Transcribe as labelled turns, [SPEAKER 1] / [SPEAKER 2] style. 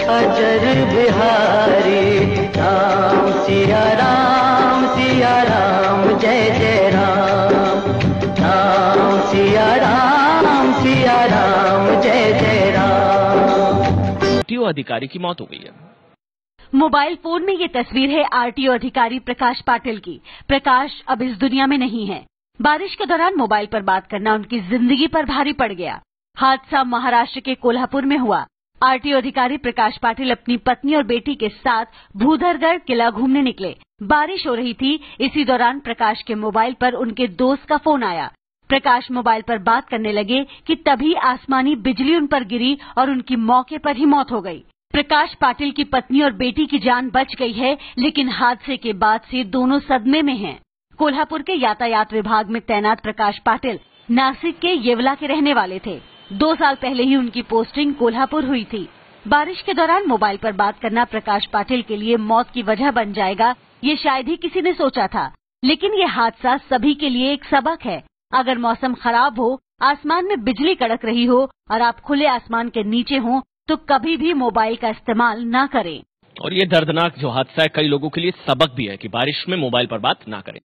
[SPEAKER 1] अजर बिहारी राम सिया राम जय जय राम। राम सिया राम जय जय राम।
[SPEAKER 2] आरटीओ अधिकारी की मौत हो गई है।
[SPEAKER 3] मोबाइल फोन में ये तस्वीर है आरटीओ अधिकारी प्रकाश पाटिल की। प्रकाश अब इस दुनिया में नहीं है। बारिश के दौरान मोबाइल पर बात करना उनकी जिंदगी पर भारी पड़ गया। हादसा महाराष्ट्र के कोल्हापुर में हुआ। आरटीओ अधिकारी प्रकाश पाटिल अपनी पत्नी और बेटी के साथ भूधरगढ़ किला घूमने निकले। बारिश हो रही थी। इसी दौरान प्रकाश के मोबाइल पर उनके दोस्त का फोन आया। प्रकाश मोबाइल पर बात करने लगे कि तभी आसमानी बिजली उन पर गिरी और उनकी मौके पर ही मौत हो गई। प्रकाश पाटिल की पत्नी और बेटी की जान बच गई है, लेकिन हादसे के बाद से दोनों सदमे में हैं। कोल्हापुर के यातायात विभाग में तैनात प्रकाश पाटिल नासिक के येवला के रहने वाले थे। 2 साल पहले ही उनकी पोस्टिंग कोल्हापुर हुई थी। बारिश के दौरान मोबाइल पर बात करना प्रकाश पाटिल के लिए मौत की वजह बन जाएगा, ये शायद ही किसी ने सोचा था। लेकिन ये हादसा सभी के लिए एक सबक है। अगर मौसम खराब हो, आसमान में बिजली कड़क रही हो और आप खुले आसमान के नीचे हो, तो कभी भी मोबाइल का इस्तेमाल न करें।
[SPEAKER 2] और ये दर्दनाक जो हादसा है कई लोगों के लिए सबक भी है कि बारिश में मोबाइल पर बात ना करें।